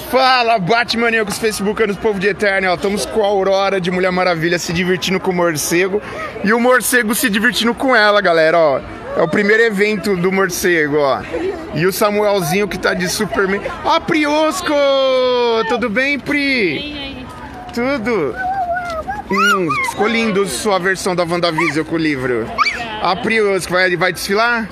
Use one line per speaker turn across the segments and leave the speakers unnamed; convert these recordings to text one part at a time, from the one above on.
Fala, Batmaníacos, Facebookanos, povo de Eterno, ó. Estamos com a Aurora de Mulher Maravilha se divertindo com o morcego. E o morcego se divertindo com ela, galera, ó. É o primeiro evento do morcego, ó. E o Samuelzinho que tá de Superman. Ó, Priosco! Tudo bem, Pri? Tudo? Ficou lindo sua versão da WandaVision com o livro. A Priosco, vai desfilar?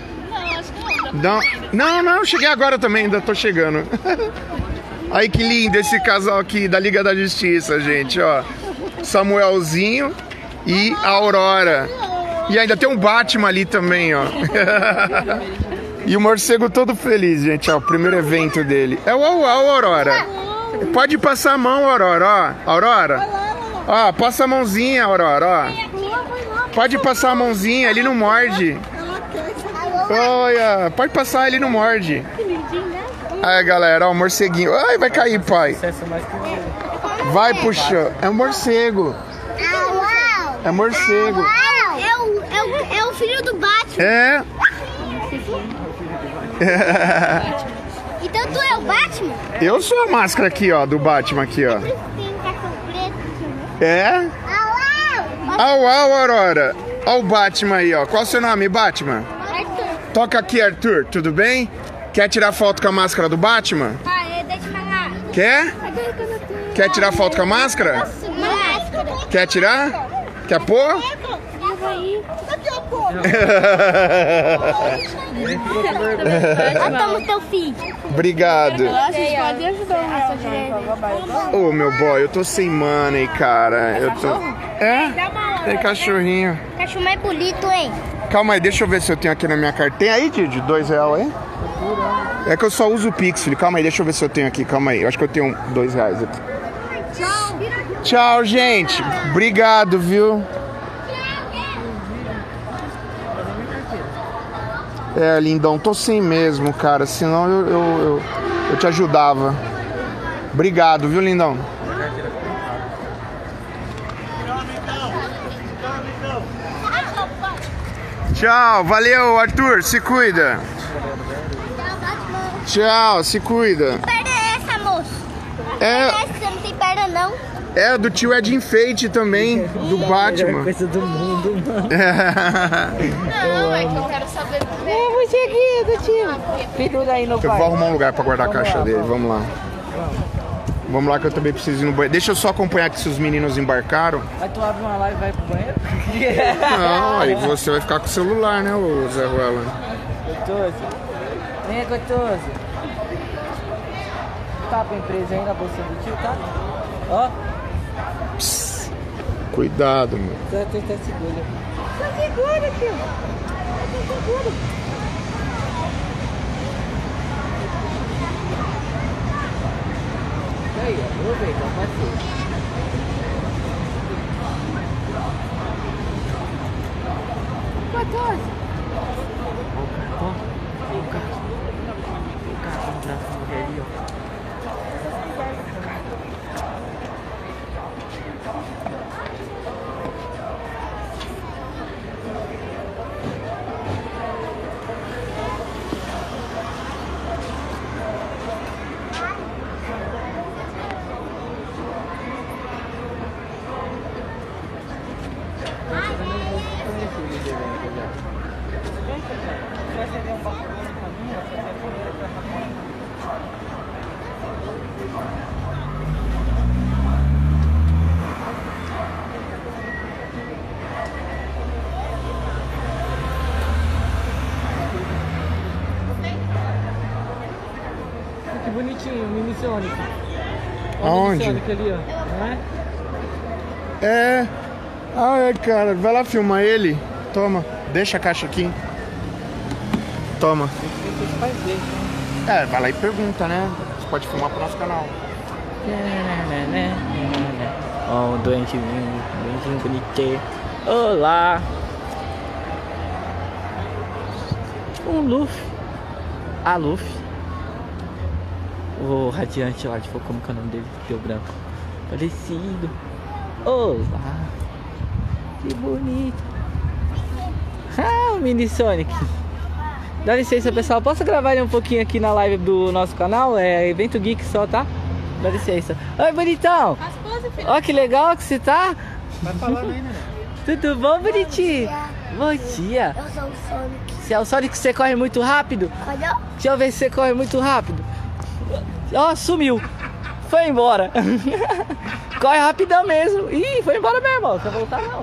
Não, cheguei agora também, ainda tô chegando. Aí que lindo esse casal aqui da Liga da Justiça, gente, ó. Samuelzinho e a Aurora. E ainda tem um Batman ali também, ó. E o morcego todo feliz, gente, ó. O primeiro evento dele. É o Aurora. Pode passar a mão, Aurora, ó. Aurora. Ó, passa a mãozinha, Aurora, ó. Pode passar a mãozinha, ele não morde. Olha, pode passar, ele não morde. Aí, galera, ó, o morceguinho. Ai, vai cair, pai. Vai, puxa. É um morcego. É morcego.
É o filho do Batman.
É.
Então tu é o Batman?
Eu sou a máscara aqui, ó, do Batman aqui, ó. É? Au, Aurora. Ó o Batman aí, ó. Qual o seu nome, Batman?
Arthur.
Toca aqui, Arthur. Tudo bem? Quer tirar foto com a máscara do Batman?
Deixa eu falar.
Quer? Quer tirar foto com a máscara?
Máscara.
Quer tirar? Quer pôr?
Toma teu filho.
Obrigado.
Pode ajudar
Ô, meu boy, eu tô sem money, cara. Eu tô... É? Tem cachorrinho.
Cachorro mais bonito, hein?
Calma aí, deixa eu ver se eu tenho aqui na minha carta. Tem aí, de R$2 aí? É que eu só uso o Pix, filho. Calma aí, deixa eu ver se eu tenho aqui. Calma aí, eu acho que eu tenho R$2 aqui. Tchau, gente. Obrigado, viu? É, lindão, tô sem mesmo, cara. Senão eu te ajudava. Obrigado, viu, lindão? Tchau, valeu, Arthur. Se cuida. Tchau, se cuida.
Que perna é essa, moço? Você não tem perna, não?
É, do tio é de enfeite também, do Batman.
Coisa do mundo, mano.
Não, é que eu quero saber.
Você aqui, do tio. Pendura aí no
Eu vou arrumar um lugar pra guardar a caixa dele, vamos lá. Vamos lá que eu também preciso ir no banheiro. Deixa eu só acompanhar aqui se os meninos embarcaram.
Aí tu abre uma live e vai pro banheiro?
Não, aí você vai ficar com o celular, né, ô Zé Ruela?
Gostoso. Vem, gostoso. Tá pra empresa aí na bolsa do tio, tá? Ó.
Psst, cuidado, meu.
Tá segura. Tá segura, tio. Tá segura. Aí, aproveita, passei. O cara com braço ali, ó. Que bonitinho, o Mini Sonic. Olha o Mini Sonic ali, ó. Não é?
É. Ah, é, cara. Vai lá filmar ele. Toma. Deixa a caixa aqui. Toma. É, vai lá e pergunta, né? Você pode filmar pro nosso canal.
Ó, um doentezinho bonitinho. Olá. Um Luffy. A Luffy. O Radiante lá, tipo, como que é o nome dele? Deu branco. Parecido. Olá. Que bonito. Ah, o Mini Sonic. Dá licença, pessoal. Posso gravar ele um pouquinho aqui na live do nosso canal? É Evento Geek só, tá? Dá licença. Oi, bonitão.
As poses, filho.
Ó, que legal que você tá.
Vai falando aí, né?
Tudo bom, bonitinho? Bom dia.
Eu sou o Sonic.
Se é o Sonic, você corre muito rápido?
Olha.
Deixa eu ver se você corre muito rápido. Ó, sumiu. Foi embora. Corre rapidão mesmo. Ih, foi embora mesmo, ó. Não vai voltar não.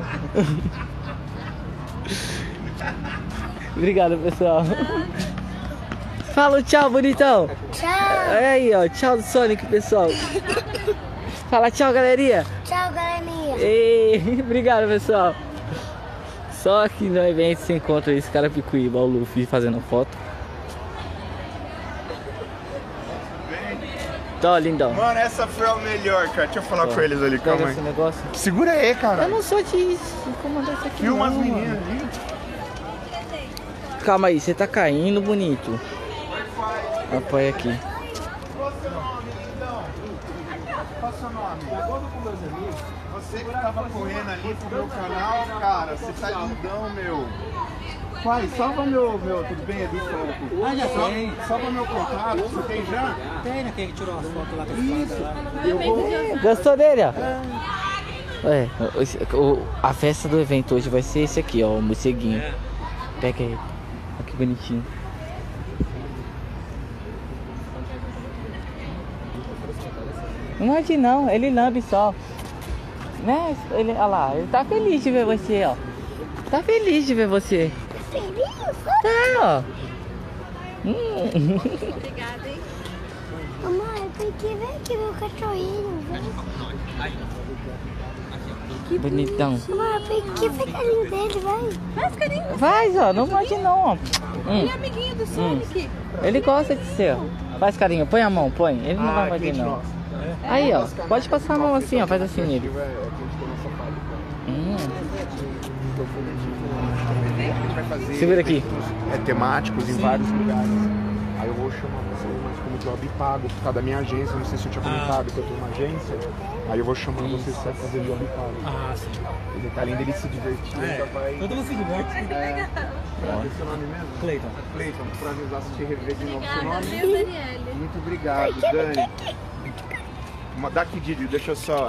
Obrigado, pessoal. Fala tchau, bonitão.
Tchau.
Aí, ó. Tchau do Sonic, pessoal. Fala tchau, galerinha.
Tchau, galerinha.
Ei, obrigado, pessoal. Só aqui no evento você encontra esse cara picuíba, o Luffy, fazendo foto. Tô, lindão.
Mano, essa foi a melhor, cara. Deixa eu falar com eles ali,
Pega
calma
esse
aí.
negócio.
Segura aí, cara.
Eu não sou de comandar isso aqui.
Filma as
não,
meninas
mano.
ali.
Calma aí, você tá caindo bonito. Apoia aqui.
Qual o seu nome, lindão? Qual o seu nome? Você que tava correndo ali pro meu canal, cara, você tá lindão, meu. Pai, salva meu, tudo bem, Edu?
Ah, já tem.
Salva meu contato, você tem já?
Tem, né? Quem tirou as fotos lá com a espada lá.
Eu vou...
Gostou dele, ó? A festa do evento hoje vai ser esse aqui, ó, o morceguinho. Pega ele. Olha que bonitinho. Não morde não, ele lambe só. Né? Ele, olha lá, ele tá feliz de ver você, ó. Tá feliz de ver você.
Feliz?
Tá, ó.
Obrigada, hein?
Mamãe, tem que ver aqui meu cachorrinho. Vem.
Bonitão.
Mamãe, tem que ver carinho dele, vai.
Faz carinho.
Faz, ó, não morde não, ó.
Ele é amiguinho do Sonic.
Ele gosta de ser, ó. Faz carinho, põe a mão, põe. Ele não vai morder não. Aí, ó, pode passar a mão assim, ó, faz assim nele. Segura aqui.
É temáticos em vários lugares. Aí eu vou chamar você, mas como job pago, por causa da minha agência, não sei se eu tinha comentado que eu tenho uma agência. Aí eu vou chamar você pra fazer job pago.
Ah, sim.
Ele tá além dele se divertir, já vai.
Todo mundo se diverte.
Qual é o seu nome mesmo?
Cleiton.
Cleiton, prazer assistir e rever de novo seu
Obrigada,
nome.
viu, Daniele?
Muito obrigado, Dani. Dá aqui, Didi, deixa eu só.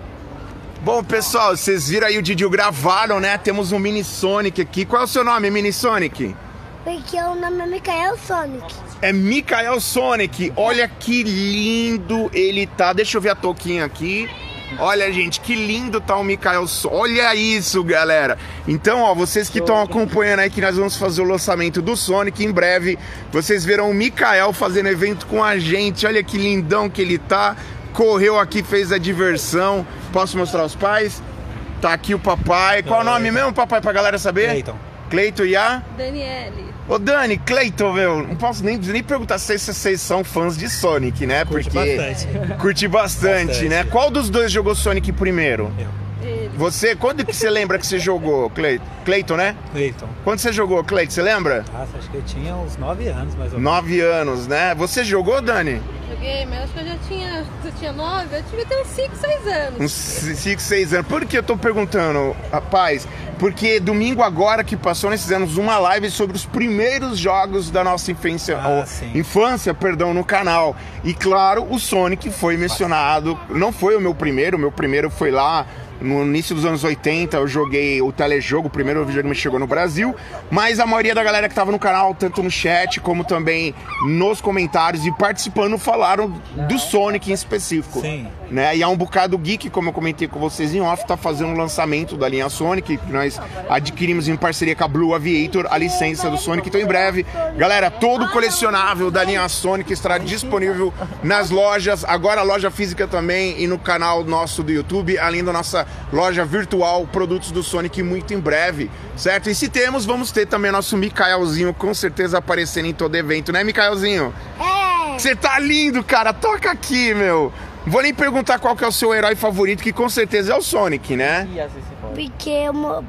Bom, pessoal, vocês viram aí o Didi gravaram, né? Temos um Mini Sonic aqui. Qual é o seu nome, Mini Sonic?
Porque o nome é Michael Sonic.
É Michael Sonic. Olha que lindo ele tá. Deixa eu ver a touquinha aqui. Olha, gente, que lindo tá o Michael Sonic. Olha isso, galera. Então, ó, vocês que estão acompanhando aí que nós vamos fazer o lançamento do Sonic em breve. Vocês verão o Michael fazendo evento com a gente. Olha que lindão que ele tá. Correu aqui, fez a diversão. Posso mostrar os pais? Tá aqui o papai. Qual o nome mesmo, papai, pra galera saber?
Cleiton.
Cleiton e a...
Daniele.
Ô Dani, Cleiton, meu, não posso nem perguntar se vocês são fãs de Sonic, né?
Curte
Porque
bastante.
curti bastante, né? Qual dos dois jogou Sonic primeiro?
Ele.
Você, quando que você lembra que você jogou, Cleiton, né?
Cleiton.
Quando você jogou, Cleiton, você lembra?
Nossa, acho que eu tinha uns 9 anos, mais ou menos.
9 anos, né? Você jogou, Dani?
Joguei, mas acho que eu já tinha. Você tinha 9? Eu devia ter uns 5, 6 anos.
Uns 5, 6 anos. Por que eu tô perguntando, rapaz? Porque domingo agora que passou, nós fizemos uma live sobre os primeiros jogos da nossa infância, infância, no canal. E claro, o Sonic foi mencionado. Não foi o meu primeiro foi lá no início dos anos 80, eu joguei o telejogo, o primeiro videogame chegou no Brasil, mas a maioria da galera que tava no canal, tanto no chat como também nos comentários e participando, falaram do Sonic em específico.
Sim.
Né? E há um bocado geek, como eu comentei com vocês em off, tá fazendo um lançamento da linha Sonic, que nós adquirimos em parceria com a Blue Aviator, a licença do Sonic. Então em breve, galera, todo colecionável da linha Sonic estará disponível nas lojas, agora a loja física também e no canal nosso do YouTube, além da nossa loja virtual, produtos do Sonic muito em breve, certo? E se temos, vamos ter também nosso Micaelzinho com certeza aparecendo em todo evento, né, Micaelzinho?
É.
Você tá lindo, cara, toca aqui, meu. Vou nem perguntar qual que é o seu herói favorito, que com certeza é o Sonic, né?
Porque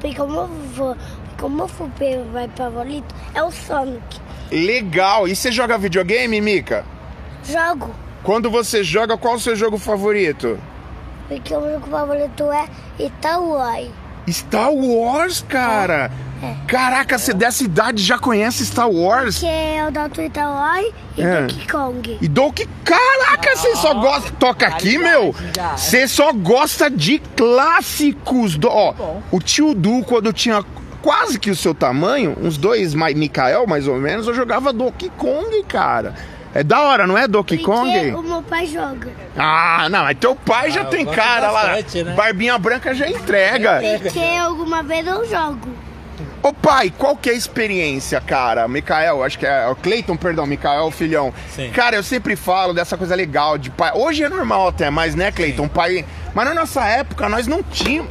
o meu favorito é o Sonic.
Legal. E você joga videogame, Mika?
Jogo.
Quando você joga, qual o seu jogo favorito?
Porque o meu jogo favorito é Itaúai.
Star Wars, cara. Caraca, você dessa idade já conhece Star Wars?
Que é o Dr. Star Wars e Donkey Kong.
E Donkey... Caraca, você só gosta... Toca aqui, meu. Você só gosta de clássicos. Ó, o tio Du, quando tinha quase que o seu tamanho, uns 2 Mikael, mais ou menos, eu jogava Donkey Kong, cara. É da hora, não é, Donkey Kong?
Porque o meu pai joga.
Ah, não, mas teu pai já tem cara
bastante,
lá.
né?
Barbinha branca já entrega.
Porque alguma vez eu jogo.
Ô pai, qual que é a experiência, cara? Mikael, acho que é o Cleiton, perdão, Mikael, filhão.
Sim.
Cara, eu sempre falo dessa coisa legal de pai. Hoje é normal até, mas né, Cleiton, pai. Mas na nossa época nós não tínhamos.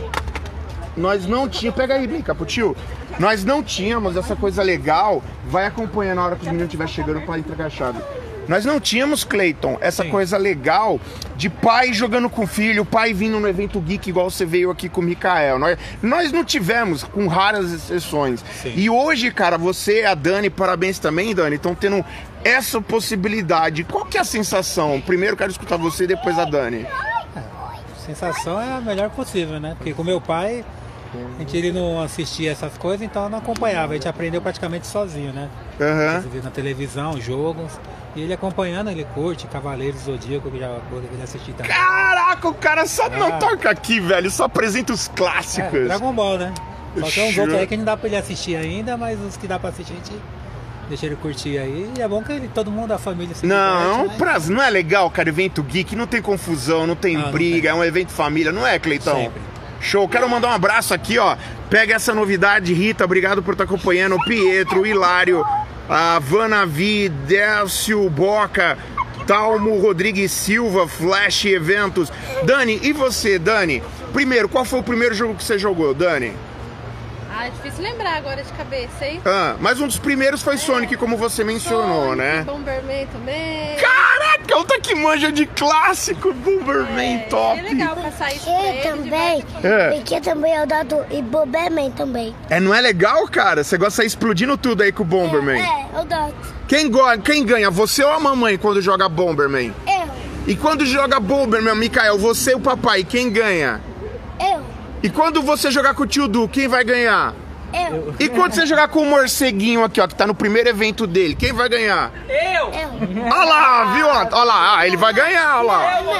Pega aí, Mica, pro tio. Nós não tínhamos essa coisa legal. Vai acompanhando na hora que os meninos estiver chegando para entregar a chave. Nós não tínhamos, Cleiton, essa coisa legal de pai jogando com filho, pai vindo no evento geek igual você veio aqui com o Mikael. Nós não tivemos, com raras exceções.
Sim.
E hoje, cara, você e a Dani, parabéns também, Dani, estão tendo essa possibilidade. Qual que é a sensação? Primeiro quero escutar você, depois a Dani.
A sensação é a melhor possível, né? Porque com meu pai, ele não assistia essas coisas, então eu não acompanhava. A gente aprendeu praticamente sozinho, né? Na televisão, jogos. E ele acompanhando, ele curte Cavaleiros do Zodíaco, que já ele assistir também.
Caraca, o cara só não toca aqui, velho, só apresenta os clássicos.
Dragon Ball, né? Só tem uns outros aí que não dá pra ele assistir ainda, mas os que dá pra assistir a gente deixa ele curtir aí. E é bom que todo mundo da família se diverte, né?
Não é legal, cara, evento geek, não tem confusão, não tem briga,
não tem.
É um evento família, não é, Cleitão?
Sempre.
Show, quero mandar um abraço aqui, ó. Pega essa novidade, Rita, obrigado por estar acompanhando. O Pietro, o Hilário, a Vanavi, Délcio Boca, Talmo Rodrigues Silva, Flash Eventos. Dani, e você, Dani? Primeiro, qual foi o primeiro jogo que você jogou, Dani?
Ah, é difícil lembrar agora de cabeça, hein?
Mas um dos primeiros foi Sonic, como você mencionou,
Sonic,
né?
Bomberman também.
Caraca, outra que manja de clássico, Bomberman, top.
É legal passar isso pra
Eu
ele,
também.
diverte.
Porque também eu dou e Bomberman também.
Não é legal, cara? Você gosta de sair explodindo tudo aí com o Bomberman.
Eu dou.
Quem ganha, você ou a mamãe quando joga Bomberman?
Eu.
E quando joga Bomberman, Mikael, você e o papai, quem ganha?
Eu.
E quando você jogar com o tio Du, quem vai ganhar?
Eu.
E quando você jogar com o morceguinho aqui, ó, que tá no primeiro evento dele, quem vai ganhar?
Eu.
Olha lá, viu? Olha lá, ele vai ganhar, olha lá.
Não,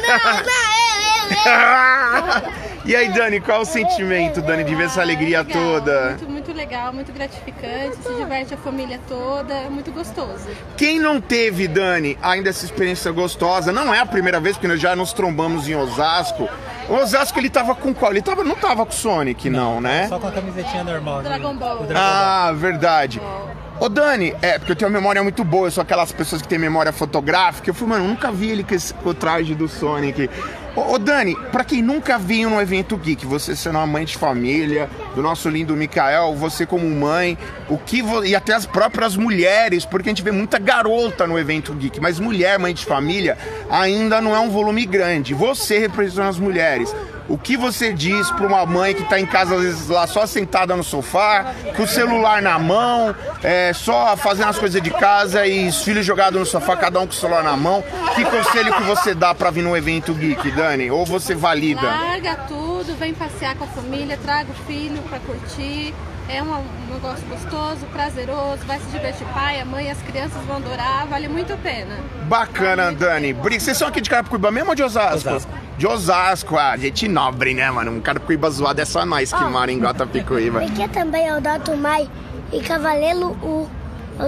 eu.
E aí, Dani, qual é o sentimento, Dani, de ver essa alegria
Legal,
toda?
Muito legal, muito gratificante, se diverte a família toda, é muito gostoso.
Quem não teve, Dani, ainda essa experiência gostosa, não é a primeira vez, porque nós já nos trombamos em Osasco. O Osasco, ele tava com qual? Ele não tava com o Sonic, não, né?
Só com a camisetinha normal.
Dragon Ball.
Ah, verdade. Ô Dani, porque eu tenho uma memória muito boa, eu sou aquelas pessoas que têm memória fotográfica. Eu falei, mano, nunca vi ele com o traje do Sonic. Ô Dani, pra quem nunca viu no evento geek, você sendo uma mãe de família, do nosso lindo Mikael, você como mãe, e até as próprias mulheres, porque a gente vê muita garota no evento geek, mas mulher, mãe de família, ainda não é um volume grande. Você representa as mulheres. O que você diz para uma mãe que está em casa, às vezes, lá só sentada no sofá, com o celular na mão, só fazendo as coisas de casa e os filhos jogados no sofá, cada um com o celular na mão? Que conselho que você dá para vir num evento geek, Dani? Ou você valida?
Larga tudo, vem passear com a família, traga o filho para curtir. É um negócio gostoso, prazeroso, vai se divertir pai, a mãe, as crianças vão adorar, vale muito a pena.
Bacana, Dani. Vocês são aqui de Carapicuíba mesmo ou de Osasco?
Osasco.
De Osasco, gente nobre, né, mano? Um Carapicuíba zoado é só nós que mora em Guatapicuíba.
Porque também eu dou mais e Cavaleiro eu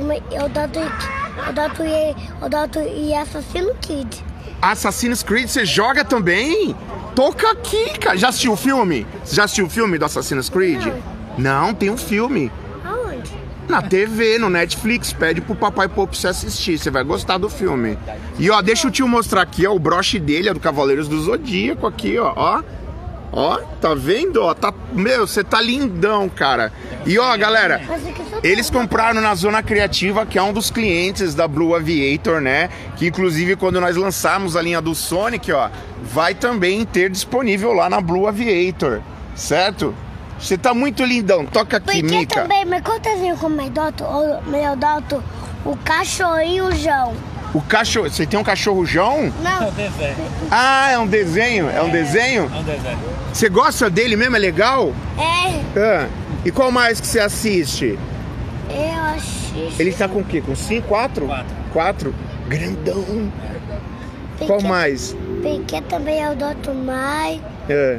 dou e Assassino Kid.
Assassin's Creed, você joga também? Toca aqui, cara. Já assistiu o filme? Você já assistiu o filme do Assassin's Creed? Não, tem um filme.
Aonde?
Na TV, no Netflix. Pede pro papai pôr pra você assistir. Você vai gostar do filme. E ó, deixa o tio mostrar aqui, ó. O broche dele é do Cavaleiros do Zodíaco aqui, ó. Ó, tá vendo? Ó, meu, você tá lindão, cara. E ó, galera, eles compraram na Zona Criativa, que é um dos clientes da Blue Aviator, né? Que inclusive quando nós lançarmos a linha do Sonic, ó, vai também ter disponível lá na Blue Aviator, certo? Você tá muito lindão, toca aqui,
Porque
Mica.
também, mas quantozinho como eu doto o cachorrinho João.
O cachorro... Você tem um cachorro-jão?
Não.
Desenho.
Ah, é um desenho? É um desenho?
É um desenho.
Você gosta dele mesmo? É legal?
É,
Ah, e qual mais que você assiste?
eu assisto.
Ele tá com o quê? Com 5, 4? 4? Grandão. Qual mais?
Porque também é o Dr. Mai.
É.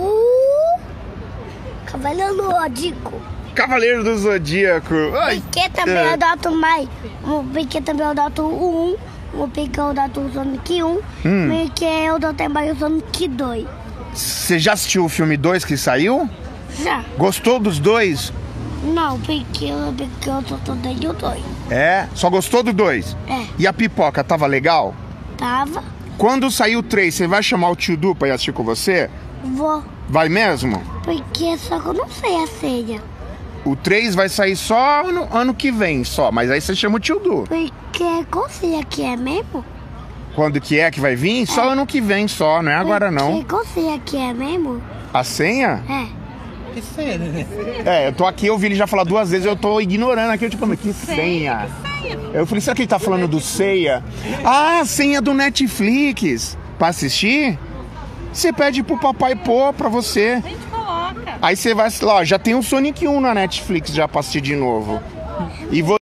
Cavaleiro do Zodíaco.
Cavaleiro do Zodíaco. Ai.
Porque também é o Dr. Mai. Porque também é o Dr. 1. Porque é o Dr. Sonic 1. Porque é o Dr. Mai e o Sonic 2.
Você já assistiu o filme 2 que saiu?
Já.
Gostou dos dois?
Não, porque eu só tô dentro do 2.
É? Só gostou do 2?
É.
E a pipoca, tava legal?
Tava.
Quando sair o 3, você vai chamar o tio Du pra ir assistir com você?
Vou.
Vai mesmo?
Porque só que eu não sei a senha.
O 3 vai sair só ano que vem, só. Mas aí você chama o tio Du.
Porque qual senha que é mesmo?
Quando que é que vai vir? Só ano que vem só, não é agora não.
Porque qual senha que é mesmo?
A senha?
É.
Que senha, né?
É, eu tô aqui, eu ouvi ele já falar 2 vezes, eu tô ignorando aqui, eu tipo, mas que senha? Eu falei, será que ele tá falando do ceia? Ah, senha do Netflix. Pra assistir? Você pede pro papai pôr pra você.
A gente coloca.
Aí você vai lá, ó, já tem o Sonic 1 na Netflix já pra assistir de novo. E